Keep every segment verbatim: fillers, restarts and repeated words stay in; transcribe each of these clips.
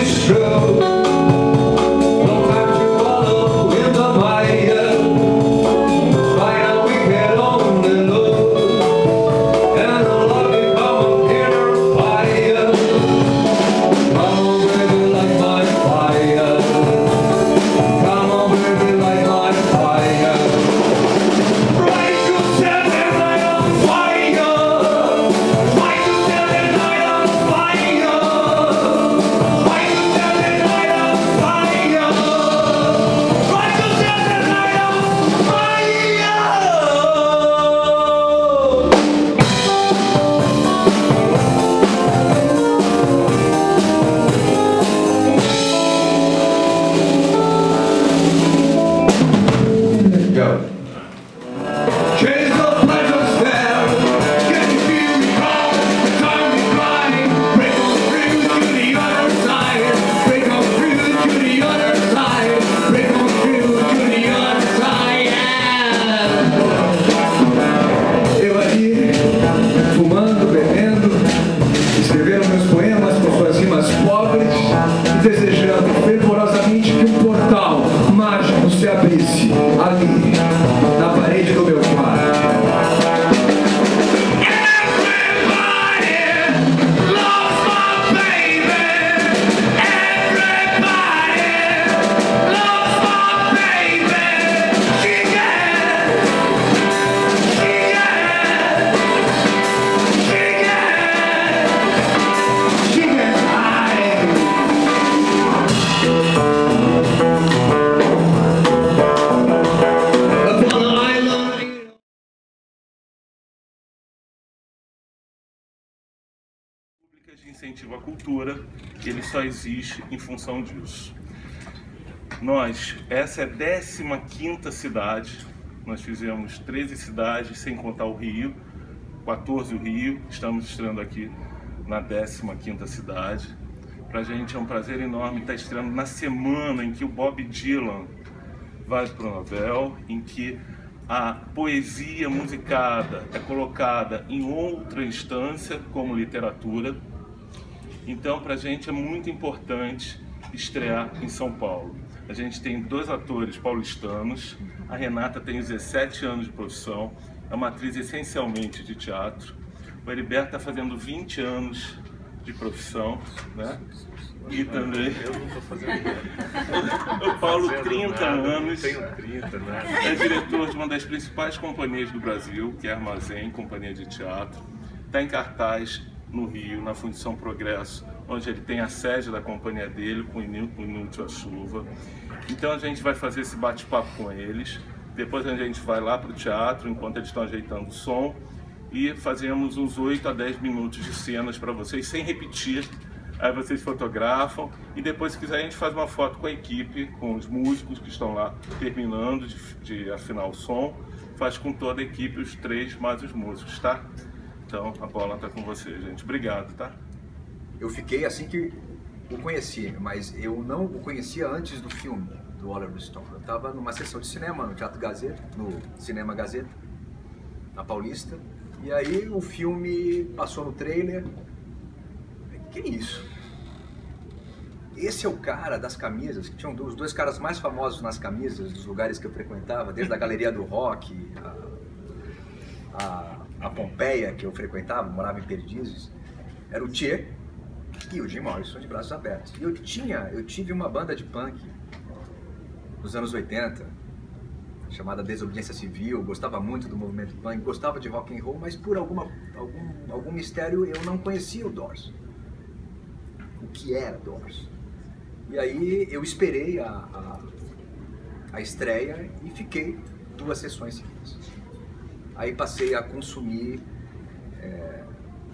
De incentivo à cultura, ele só existe em função disso. Nós, essa é a décima quinta cidade, nós fizemos treze cidades, sem contar o Rio, quatorze o Rio, estamos estreando aqui na décima quinta cidade. Pra gente é um prazer enorme estar estreando na semana em que o Bob Dylan vai para o Nobel, em que a poesia musicada é colocada em outra instância, como literatura. Então, para a gente é muito importante estrear em São Paulo. A gente tem dois atores paulistanos, a Renata tem dezessete anos de profissão, é uma atriz essencialmente de teatro. O Heriberto está fazendo vinte anos de profissão, né? E também... Eu não estou fazendo nada. O Paulo, trinta anos. Tenho trinta, né? É diretor de uma das principais companhias do Brasil, que é a Armazém, companhia de teatro. Está em cartaz no Rio, na Fundição Progresso, onde ele tem a sede da companhia dele, com o Inútil a Chuva. Então a gente vai fazer esse bate-papo com eles, depois a gente vai lá para o teatro, enquanto eles estão ajeitando o som, e fazemos uns oito a dez minutos de cenas para vocês, sem repetir. Aí vocês fotografam, e depois, se quiser, a gente faz uma foto com a equipe, com os músicos que estão lá terminando de, de afinar o som, faz com toda a equipe, os três mais os músicos, tá? Então, a bola tá com você, gente. Obrigado, tá? Eu fiquei assim que o conheci, mas eu não o conhecia antes do filme do Oliver Stone. Eu estava numa sessão de cinema no Teatro Gazeta, no Cinema Gazeta, na Paulista, e aí o filme passou no trailer. Que é isso? Esse é o cara das camisas, que tinham os dois caras mais famosos nas camisas dos lugares que eu frequentava, desde a Galeria do Rock, a, a a Pompeia, que eu frequentava, morava em Perdizes, era o Tchê e o Jim Morrison de braços abertos. E eu tinha, eu tive uma banda de punk nos anos oitenta, chamada Desobediência Civil, gostava muito do movimento punk, gostava de rock and roll, mas por alguma, algum, algum mistério eu não conhecia o Doors. O que era Doors? E aí eu esperei a, a, a estreia e fiquei duas sessões seguidas. Aí passei a consumir é,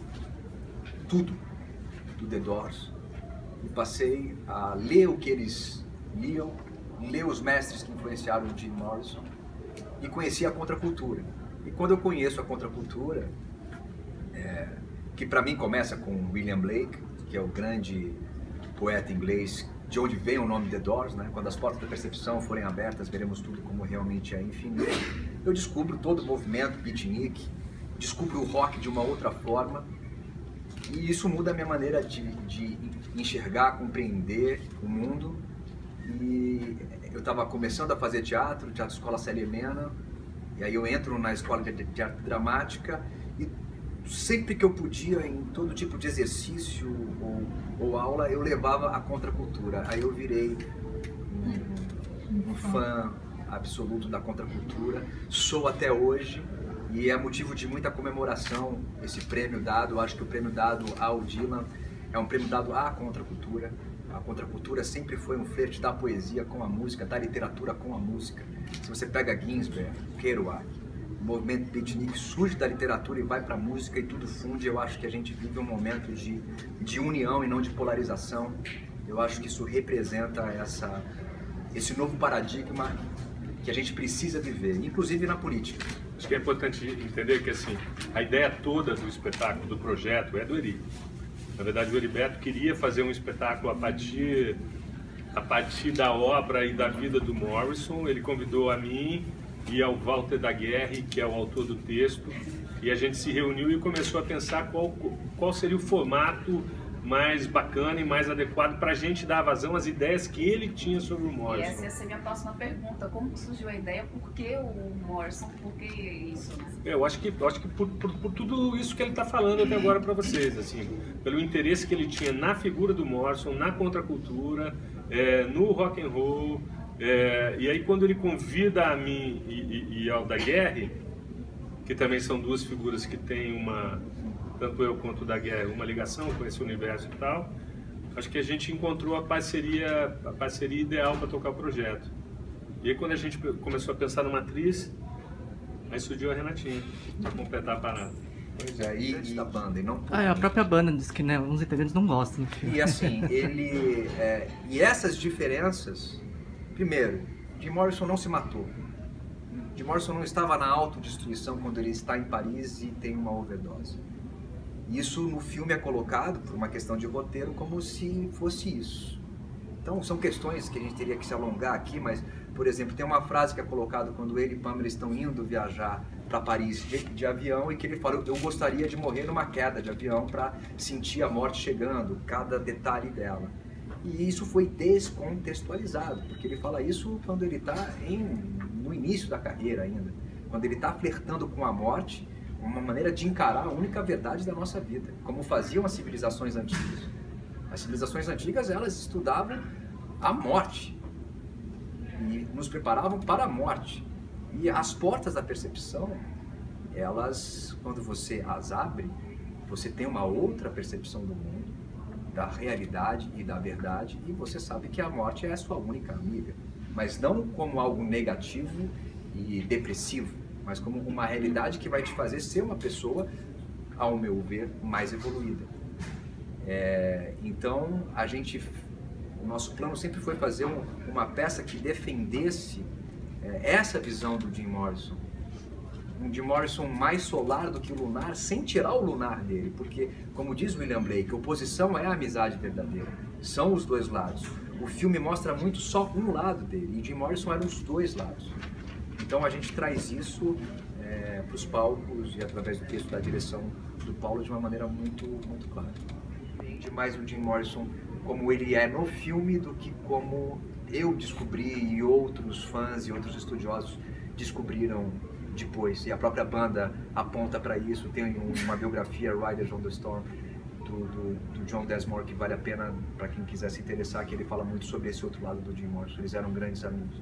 tudo do The Doors e passei a ler o que eles liam, ler os mestres que influenciaram o Jim Morrison e conheci a contracultura. E quando eu conheço a contracultura, é, que para mim começa com William Blake, que é o grande poeta inglês, de onde vem o nome The Doors, né? Quando as portas da percepção forem abertas, veremos tudo como realmente é infinito. Eu descubro todo o movimento beatnik, descubro o rock de uma outra forma, e isso muda a minha maneira de, de enxergar, compreender o mundo. E eu estava começando a fazer teatro, Teatro Escola Célia Helena, e aí eu entro na escola de teatro dramática e sempre que eu podia, em todo tipo de exercício ou, ou aula, eu levava a contracultura. Aí eu virei um, um fã absoluto da contracultura, sou até hoje, e é motivo de muita comemoração esse prêmio dado. Eu acho que o prêmio dado ao Dylan é um prêmio dado à contracultura. A contracultura sempre foi um flerte da poesia com a música, da literatura com a música. Se você pega Ginsberg, Kerouac, o movimento beatnik surge da literatura e vai para a música e tudo funde. Eu acho que a gente vive um momento de, de união e não de polarização. Eu acho que isso representa essa, esse novo paradigma que a gente precisa viver, inclusive na política. Acho que é importante entender que assim, a ideia toda do espetáculo, do projeto, é do Eri. Na verdade, o Heriberto queria fazer um espetáculo a partir, a partir da obra e da vida do Morrison. Ele convidou a mim e ao Walter Daguerre, que é o autor do texto, e a gente se reuniu e começou a pensar qual, qual seria o formato mais bacana e mais adequado para a gente dar vazão às ideias que ele tinha sobre o Morrison. E essa ia ser a minha próxima pergunta. Como surgiu a ideia? Por que o Morrison? Por que isso? É, eu acho que, eu acho que por, por, por tudo isso que ele está falando até agora para vocês, assim, pelo interesse que ele tinha na figura do Morrison, na contracultura, é, no rock and roll, é, e aí quando ele convida a mim e, e, e ao Daguerre, que também são duas figuras que têm uma, tanto eu quanto o Daguerre, uma ligação com esse universo e tal, acho que a gente encontrou a parceria, a parceria ideal para tocar o projeto. E aí quando a gente começou a pensar numa atriz, aí surgiu a Renatinha, para completar a parada. Pois é, e, e da banda, e não Ah, é, a própria banda diz que, né, uns integrantes não gostam do filme. E assim, ele... É, e essas diferenças... Primeiro, Jim Morrison não se matou. Jim Morrison não estava na autodestruição quando ele está em Paris e tem uma overdose. Isso no filme é colocado, por uma questão de roteiro, como se fosse isso. Então, são questões que a gente teria que se alongar aqui, mas, por exemplo, tem uma frase que é colocada quando ele e Pamela estão indo viajar para Paris de, de avião, e que ele fala: eu gostaria de morrer numa queda de avião para sentir a morte chegando, cada detalhe dela. E isso foi descontextualizado, porque ele fala isso quando ele está no início da carreira ainda, quando ele está flertando com a morte, uma maneira de encarar a única verdade da nossa vida, como faziam as civilizações antigas. As civilizações antigas, elas estudavam a morte e nos preparavam para a morte. E as portas da percepção, elas, quando você as abre, você tem uma outra percepção do mundo, da realidade e da verdade, e você sabe que a morte é a sua única amiga, mas não como algo negativo e depressivo, mas como uma realidade que vai te fazer ser uma pessoa, ao meu ver, mais evoluída. É, então, a gente, o nosso plano sempre foi fazer um, uma peça que defendesse é, essa visão do Jim Morrison. Um Jim Morrison mais solar do que o lunar, sem tirar o lunar dele, porque, como diz William Blake, oposição é a amizade verdadeira, são os dois lados. O filme mostra muito só um lado dele, e Jim Morrison era os dois lados. Então a gente traz isso é, para os palcos e através do texto da direção do Paulo de uma maneira muito, muito clara. Entende mais o Jim Morrison como ele é no filme do que como eu descobri e outros fãs e outros estudiosos descobriram depois, e a própria banda aponta para isso. Tem uma biografia, Riders on the Storm, do, do, do John Densmore, que vale a pena para quem quiser se interessar, que ele fala muito sobre esse outro lado do Jim Morrison. Eles eram grandes amigos.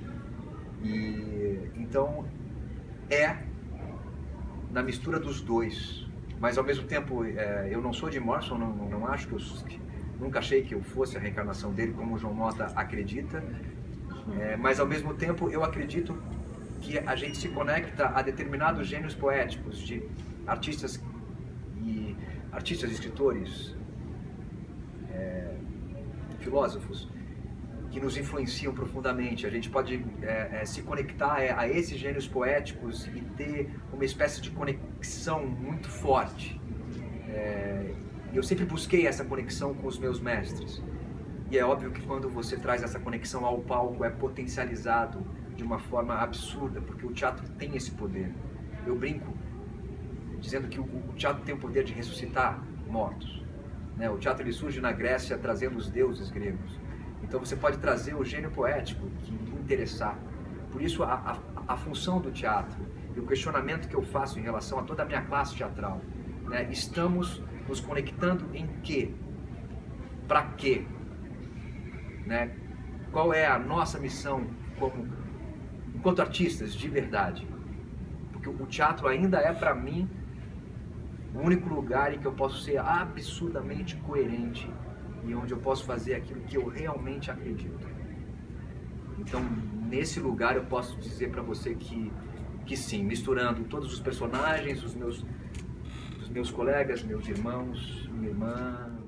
E então é na mistura dos dois, mas ao mesmo tempo é, eu não sou Jim Morrison, não, não acho que eu nunca achei que eu fosse a reencarnação dele, como o João Mota acredita, é, mas ao mesmo tempo eu acredito que a gente se conecta a determinados gênios poéticos de artistas e artistas, escritores, é, filósofos que nos influenciam profundamente. A gente pode é, é, se conectar a, a esses gênios poéticos e ter uma espécie de conexão muito forte. É, eu sempre busquei essa conexão com os meus mestres. E é óbvio que quando você traz essa conexão ao palco é potencializado de uma forma absurda, porque o teatro tem esse poder. Eu brinco dizendo que o teatro tem o poder de ressuscitar mortos. né? O teatro ele surge na Grécia trazendo os deuses gregos. Então você pode trazer o gênio poético que lhe interessar. Por isso a, a, a função do teatro e o questionamento que eu faço em relação a toda a minha classe teatral, né? Estamos nos conectando em quê? Para quê? Né? Qual é a nossa missão como, enquanto artistas de verdade? Porque o teatro ainda é para mim o único lugar em que eu posso ser absurdamente coerente e onde eu posso fazer aquilo que eu realmente acredito. Então, nesse lugar eu posso dizer para você que, que sim, misturando todos os personagens, os meus, os meus colegas, meus irmãos, minha irmã,